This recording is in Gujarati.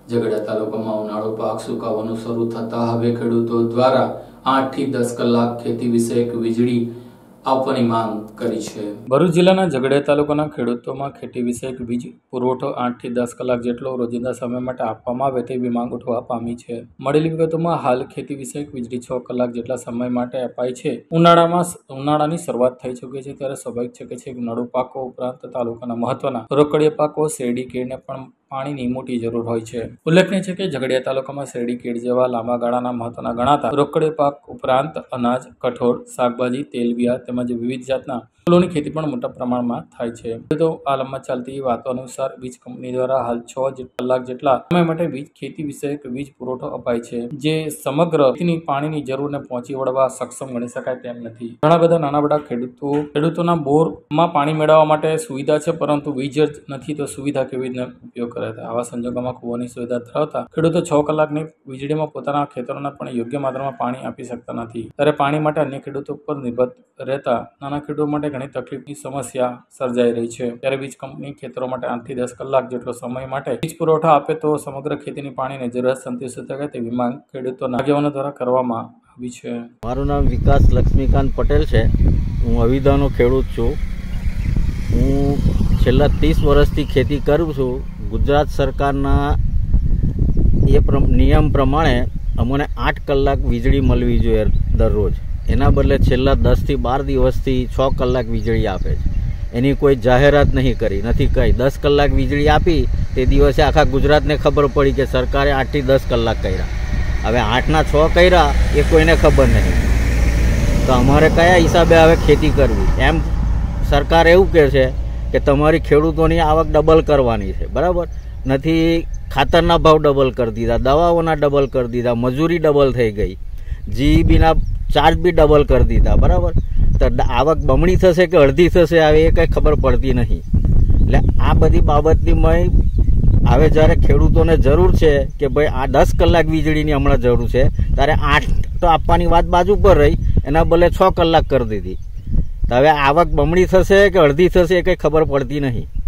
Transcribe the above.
ઝઘડિયા તાલુકામાં ઉનાળુ પાક સુકાવાનું શરૂ થતા હવે ખેડૂતો દ્વારા 8 થી 10 કલાક ખેતી વિષયક વીજળી આપવાની માંગ કરી છે। ભરૂચ જિલ્લાના ઝઘડિયા તાલુકાના ખેડૂતોમાં ખેતી વિષયક વીજ પુરવઠો 8 થી 10 કલાક જેટલો રોજિંદા સમય માટે આપવામાં આવે તેવી માંગ ઉઠવા પામી છે। મળેલી વિગતોમાં હાલ ખેતી વિષયક વીજળી 6 કલાક જેટલા સમય માટે અપાય છે। ઉનાળાની શરૂઆત થઈ ચૂકી છે ત્યારે સ્વાભાવિક છે કે ઉનાળુ પાકો ઉપરાંત તાલુકાના મહત્વના રોકડીયા પાકો શેરડી કેળને પણ પાણીની મોટી જરૂર હોય છે। ઉલ્લેખનીય છે કે ઝઘડિયા તાલુકામાં શેરડી કેળ જેવા લાંબા ગાળાના મહત્વના ગણાતા રોકડીયા પાક ઉપરાંત અનાજ, કઠોળ, શાકભાજી, તેલબિયા તેમજ વિવિધ જાતના ફૂલોની ખેતી પણ મોટા પ્રમાણમાં થાય છે। તો હાલમાં ચાલતી વાતો અનુસાર વીજ કંપની દ્વારા હાલ 6 કલાક જેટલા સમય માટે ખેતી વિષયક વીજ પુરવઠો અપાય છે, જે સમગ્ર ખેતીની પાણીની જરૂરને પહોંચી વળવા સક્ષમ ગણી શકાય તેમ નથી। ઘણા બધા નાના બધા ખેડૂતોના બોરમાં પાણી મેળવવા માટે સુવિધા છે, પરંતુ વીજ જ નથી તો સુવિધા કેવી રીતે ઉપયોગ કરે? આવા સંજોગોમાં કૂવાની સુવિધા ધરાવતા ખેડૂતો 6 કલાકની વીજળીમાં પોતાના ખેતરોને પણ યોગ્ય માત્રામાં પાણી આપી શકતા નથી, ત્યારે પાણી માટે અન્ય ખેડૂતો પર નિર્ભર રહેતા નાના ખેડૂતો માટે ઘણી તકલીફની સમસ્યા સર્જાઈ રહી છે। ત્યારે વીજ કંપની ખેતરો માટે 8 થી 10 કલાક જેટલો સમય માટે વીજ પુરવઠો આપે તો સમગ્ર ખેતીની પાણીની જરૂરિયાત સંતોષી શકે તેવી માંગ ખેડૂતોના આગેવાનો દ્વારા કરવામાં આવી છે। મારું નામ વિકાસ લક્ષ્મીકાંત પટેલ છે। હું અવિધાનો ખેડૂત છું। હું છેલ્લા 30 વર્ષથી ખેતી કરું છું। ગુજરાત સરકારના નિયમ પ્રમાણે અમને 8 કલાક વીજળી મળવી જોઈએ દરરોજ, એના બદલે છેલ્લા 10 થી 12 દિવસથી 6 કલાક વીજળી આપે છે। એની કોઈ જાહેરાત નહીં કરી, નથી કહી 10 કલાક વીજળી આપી તે દિવસે આખા ગુજરાતને ખબર પડી કે સરકારે 8 થી 10 કલાક કર્યા, હવે 8 ના 6 કર્યા એ કોઈને ખબર નહીં, તો અમારે કયા હિસાબે હવે ખેતી કરવી? એમ સરકાર એવું કહે છે કે તમારી ખેડૂતોની આવક ડબલ કરવાની છે, બરાબર નથી? ખાતરના ભાવ ડબલ કરી દીધા, દવાઓના ડબલ કરી દીધા, મજૂરી ડબલ થઈ ગઈ, જીઈબીના ચાર્જ બી ડબલ કરી દીધા, બરાબર? તો આવક બમણી થશે કે અડધી થશે હવે એ કંઈ ખબર પડતી નહીં। એટલે આ બધી બાબતની હવે જ્યારે ખેડૂતોને જરૂર છે કે ભાઈ આ 10 કલાક વીજળીની હમણાં જરૂર છે, ત્યારે 8 તો આપવાની વાત બાજુ પર રહી, એના બદલે 6 કલાક કરી દીધી, તો હવે આવક બમણી થશે કે અડધી થશે એ કંઈ ખબર પડતી નહીં।